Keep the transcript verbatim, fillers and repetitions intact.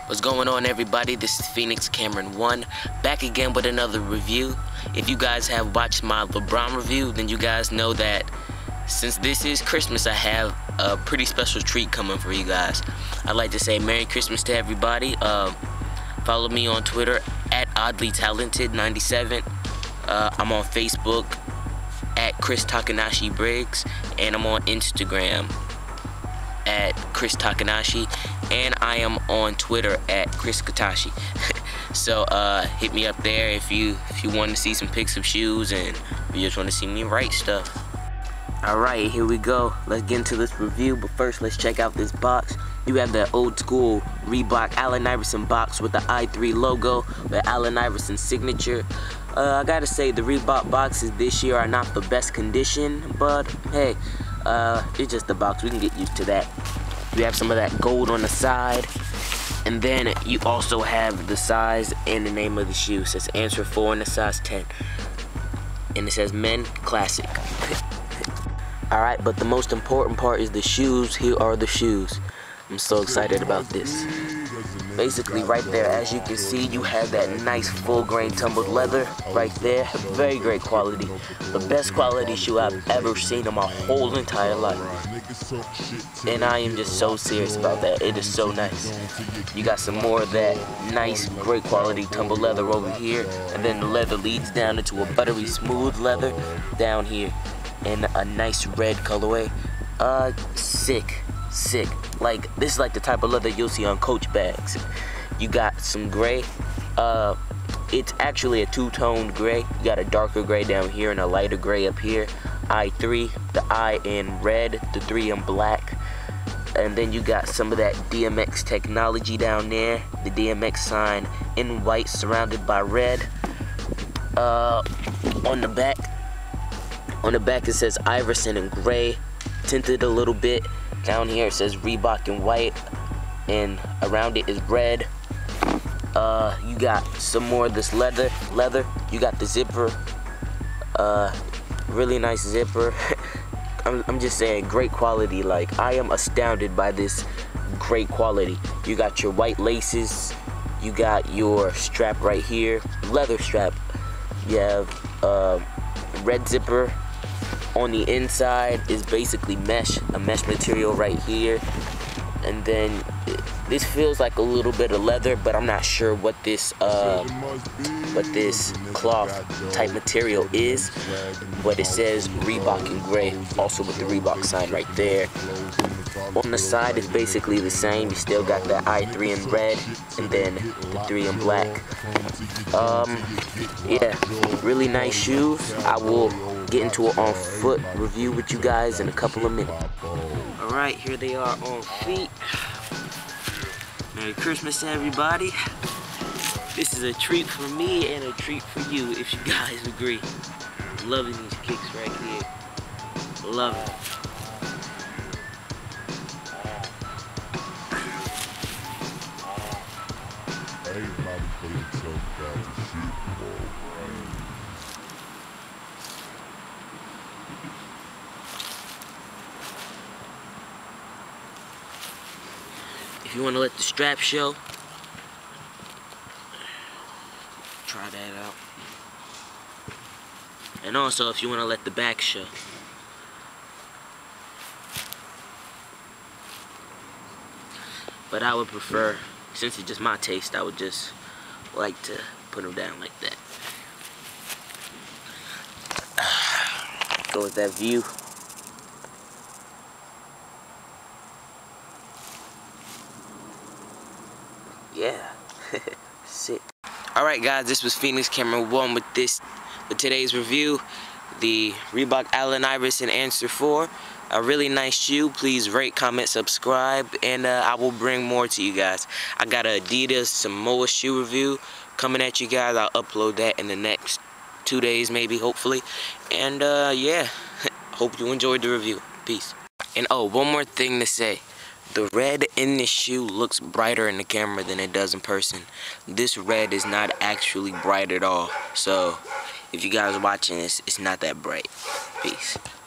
What's going on, everybody? This is Phoenix Cameron one, back again with another review. If you guys have watched my LeBron review, then you guys know that since this is Christmas, I have a pretty special treat coming for you guys. I'd like to say Merry Christmas to everybody. Uh, follow me on Twitter at oddly talented ninety-seven. Uh, I'm on Facebook at Chris Takanashi Briggs, and I'm on Instagram at Chris Takanashi, and I am on Twitter at Chris Katashi. So uh, hit me up there if you if you want to see some pics of shoes and if you just want to see me write stuff. Alright, here we go. Let's get into this review, but first let's check out this box. You have the old school Reebok Allen Iverson box with the I three logo, with Allen Iverson's signature. Uh, I gotta say, the Reebok boxes this year are not the best condition, but hey, uh, it's just a box. We can get used to that. You have some of that gold on the side, and then you also have the size and the name of the shoe. It says answer four and the size ten, and it says Men Classic. Alright, but the most important part is the shoes. Here are the shoes. I'm so excited about this. Basically, right there, as you can see, you have that nice full grain tumbled leather right there. Very great quality. The best quality shoe I've ever seen in my whole entire life. And I am just so serious about that. It is so nice. You got some more of that nice, great quality tumbled leather over here. And then the leather leads down into a buttery smooth leather down here. In a nice red colorway. Uh, sick. Sick. Like, this is like the type of leather you'll see on Coach bags. You got some gray. Uh, it's actually a two-toned gray. You got a darker gray down here and a lighter gray up here. I three, the I in red, the three in black. And then you got some of that D M X technology down there. The D M X sign in white surrounded by red. Uh, on the back, on the back it says Iverson in gray, tinted a little bit. Down here it says Reebok in white, and around it is red. Uh, you got some more of this leather. Leather. You got the zipper. Uh, really nice zipper. I'm, I'm just saying, great quality. Like, I am astounded by this great quality. You got your white laces. You got your strap right here, leather strap. You have uh, red zipper. On the inside is basically mesh, a mesh material right here. And then it, this feels like a little bit of leather, but I'm not sure what this uh, what this cloth type material is. But it says Reebok in gray, also with the Reebok sign right there. On the side is basically the same. You still got that I three in red, and then the three in black. Um, yeah, really nice shoes. I will get into an on foot review with you guys in a couple of minutes. Alright, here they are on feet. Merry Christmas to everybody. This is a treat for me and a treat for you, if you guys agree. I'm loving these kicks right here. Love it. If you want to let the strap show, try that out. And also, if you want to let the back show. But I would prefer, since it's just my taste, I would just like to put them down like that. Go with that view. Yeah, sick. Alright guys, this was Phoenix Cameron one with this, with today's review. The Reebok Allen Iverson Answer four. A really nice shoe. Please rate, comment, subscribe, and uh, I will bring more to you guys. I got a Adidas Samoa shoe review coming at you guys. I'll upload that in the next two days maybe, hopefully. And uh, yeah, hope you enjoyed the review. Peace. And oh, one more thing to say. The red in this shoe looks brighter in the camera than it does in person. This red is not actually bright at all. So, if you guys are watching this, it's not that bright. Peace.